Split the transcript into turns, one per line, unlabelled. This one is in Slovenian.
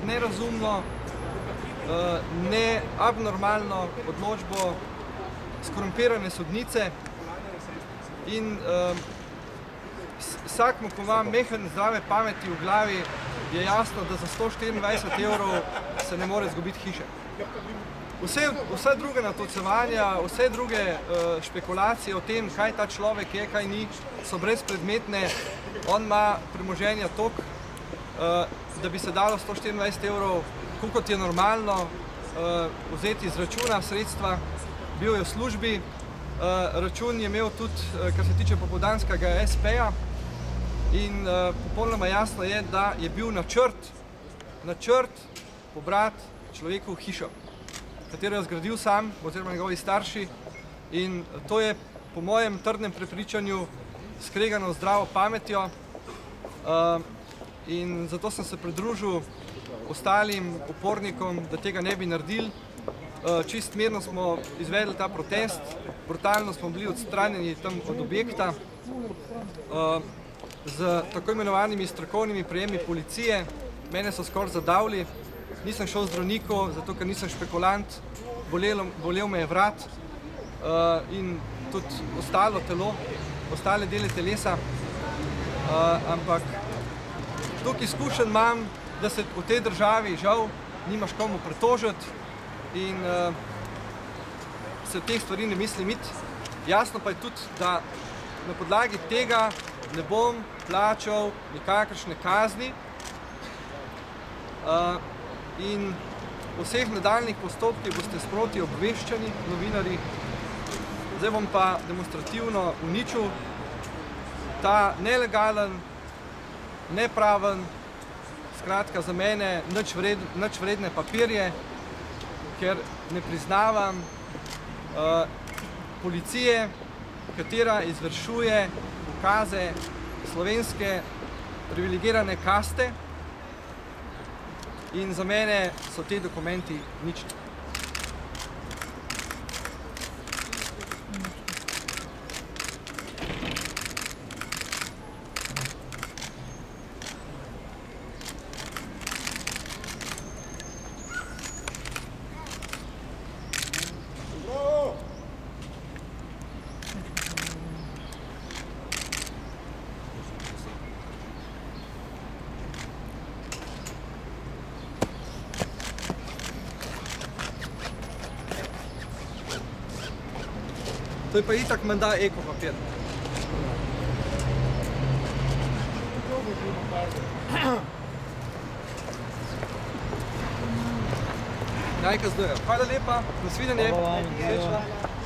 nerazumno, neabnormalno odločbo skorumpirane sodnice in vsakmu, ko ima mehen zdrave pameti v glavi, je jasno, da za 124 evrov se ne more zgubiti hiše. Vse druge natolcevanja, vse druge špekulacije o tem, kaj ta človek je, kaj ni, so brezpredmetne. On ima premoženja toliko, da bi se dalo 124 evrov, kot je normalno, vzeti iz računa sredstva. Bil je v službi, račun je imel tudi, kar se tiče popoldanskega SP-ja, in popolnoma jasno je, da je bil načrt pobrati človeku hišo, katero je zgradil sam oziroma njegovi starši, in to je po mojem trdnem prepričanju skregano zdravo pametjo, in zato sem se pridružil ostalim upornikom, da tega ne bi naredili. Čist mirno smo izvedli ta protest, brutalno smo bili odstranjeni tam od objekta z tako imenovanimi strokovnimi prijemi policije. Mene so skoraj zadavili, nisem šel zdravniku, zato ker nisem špekulant, bolel me je vrat in tudi ostalo telo, ostale dele telesa, ampak toliko izkušenj imam, da se v tej državi žal nimaš komu pretožiti in se v teh stvari ne mislim iti. Jasno pa je tudi, da na podlagi tega ne bom plačal nikakršne kazni in vseh nadaljnih postopkih boste sproti obveščani, novinarji. Zdaj bom pa demonstrativno uničil ta nelegalen, nepraven, skratka za mene nič vredne papirje, ker ne priznavam policije, katera izvršuje ukaze slovenske privilegirane kaste, in za mene so te dokumenti nični. To je pa itak menda eko papir. Najkazdujejo. Hvala lepa, nasvidenje.